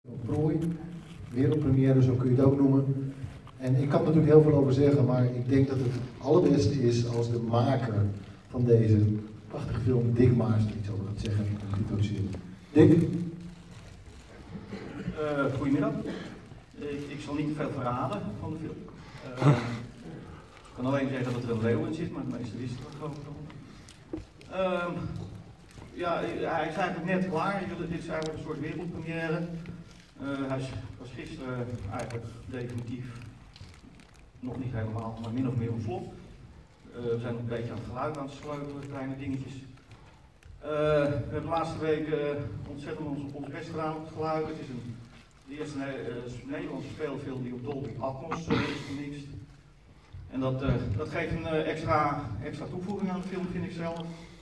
Prooi, wereldpremière, zo kun je het ook noemen. En ik kan er natuurlijk heel veel over zeggen, maar ik denk dat het allerbeste is als de maker van deze prachtige film, Dick Maas, er iets over gaat zeggen en introduceren. Dick? Goedemiddag. Ik zal niet te veel verraden van de film. Ik kan alleen zeggen dat er een leeuw in zit, maar de meeste wisten dat geloof ik al. Ja, hij is eigenlijk net klaar. Dit is eigenlijk een soort wereldpremière. Hij was gisteren eigenlijk definitief, nog niet helemaal, maar min of meer ontploft. We zijn nog een beetje aan het geluid aan het sleutelen, kleine dingetjes. We hebben de laatste weken ontzettend ons best gedaan op het geluid. Het is de eerste Nederlandse speelfilm die op Dolby Atmos is gemixt. En dat geeft een extra toevoeging aan de film, vind ik zelf.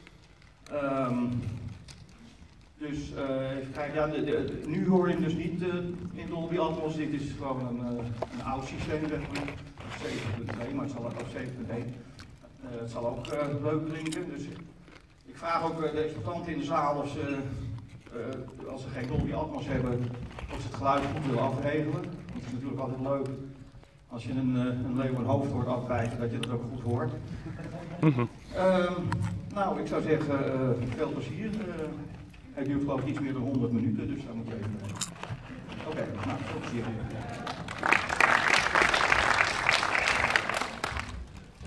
Dus even kijken, ja, nu hoor je hem dus niet in Dolby Atmos. Dit is gewoon een oud systeem, zeg maar. 7.2, maar het zal ook 7.1. Het zal ook leuk klinken. Dus ik vraag ook de exploitanten in de zaal of ze, als ze geen Dolby Atmos hebben, of ze het geluid goed willen afregelen. Want het is natuurlijk altijd leuk als je een leeuw een hoofd hoort afwijken, dat je dat ook goed hoort. Nou, ik zou zeggen, veel plezier. Hij duurt geloof ik iets meer dan 100 minuten, dus daar moet je even. Oké, nou, veel plezier.